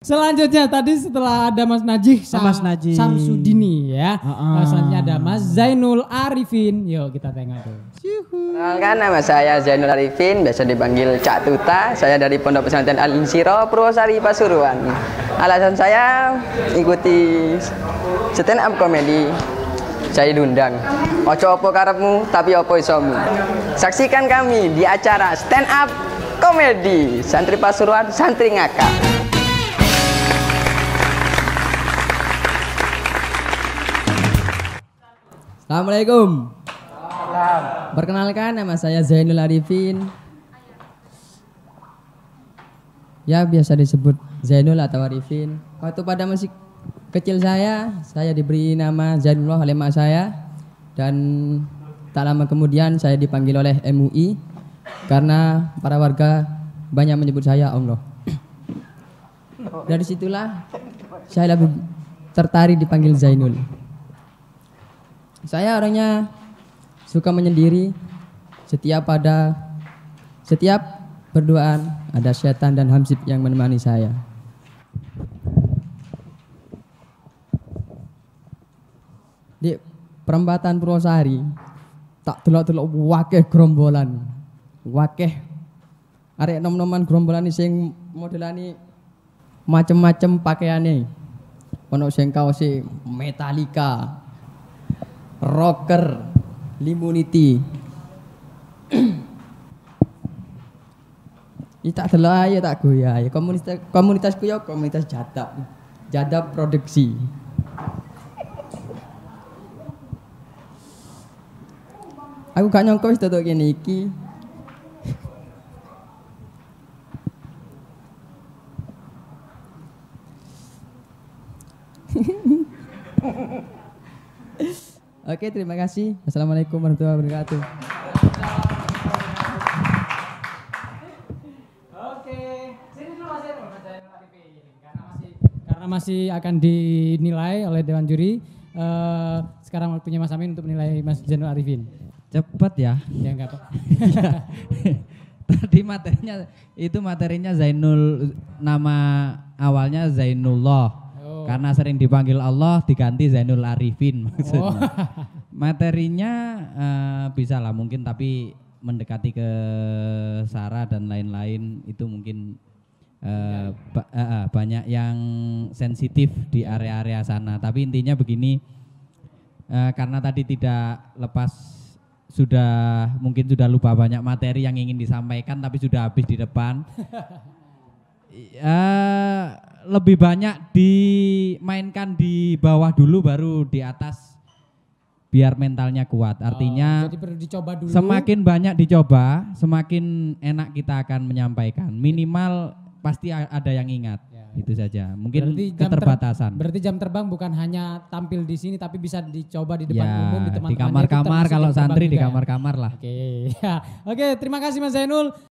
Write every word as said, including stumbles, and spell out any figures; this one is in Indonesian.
Selanjutnya tadi setelah ada Mas Najih, Sam, Mas Najih. Samsudini ya. Uh-uh. Selanjutnya ada Mas Zainul Arifin. Yuk kita tengok tuh. Perkenalkan, nama saya Zainul Arifin, biasa dipanggil Cak Tuta. Saya dari Pondok Pesantren Al Insiro, Purwosari, Pasuruan. Alasan saya ikuti stand up comedy. Saya diundang. Ojo opo karepmu, tapi opo isomu. Saksikan kami di acara stand up comedy Santri Pasuruan, Santri Ngakak. Assalamualaikum. Perkenalkan, nama saya Zainul Arifin. Ya, biasa disebut Zainul atau Arifin. Waktu pada masih kecil saya, saya diberi nama Zainullah oleh mak saya. Dan tak lama kemudian saya dipanggil oleh M U I karena para warga banyak menyebut saya Allah. Dari situlah saya lebih tertarik dipanggil Zainul. Saya orangnya suka menyendiri. Setiap pada setiap berduaan ada setan dan hamsib yang menemani saya. Di perempatan Purwosari tak delok-delok wakeh grombolan. Wakeh arek nom-noman grombolan sing modelane macem-macem pakaiane. Ono sing kaose Metallica, rocker, Limunity. Iki tak delok ae tak goyah. Komunitas komunitasku ya komunitas jadab. Jadab produksi. Aku gak nyangka wis tetok kene iki. Oke, terima kasih. Assalamualaikum warahmatullahi wabarakatuh. Oke, sini dulu Mas Zainul, Mas Zainul Arifin. Karena masih karena masih akan dinilai oleh Dewan Juri. Uh, sekarang waktunya Mas Amin untuk menilai Mas Zainul Arifin. Cepet ya. Ya enggak apa. Tadi materinya itu materinya Zainul, nama awalnya Zainullah. Oh. Karena sering dipanggil Allah diganti Zainul Arifin maksudnya. Oh. Materinya uh, bisa lah mungkin, tapi mendekati ke Sarah dan lain-lain itu mungkin uh, ba- uh, uh, banyak yang sensitif di area-area sana. Tapi intinya begini, uh, karena tadi tidak lepas, sudah mungkin sudah lupa banyak materi yang ingin disampaikan tapi sudah habis di depan. uh, lebih banyak dimainkan di bawah dulu baru di atas biar mentalnya kuat. Artinya oh, jadi perlu dicoba dulu. Semakin banyak dicoba, semakin enak kita akan menyampaikan. Minimal pasti ada yang ingat. Ya. Itu saja. Mungkin berarti keterbatasan. Ter, berarti jam terbang bukan hanya tampil di sini tapi bisa dicoba di depan ya, umum di teman-teman. Di kamar-kamar, kalau santri di kamar-kamar lah. Oke. Ya. Oke, terima kasih Mas Zainul.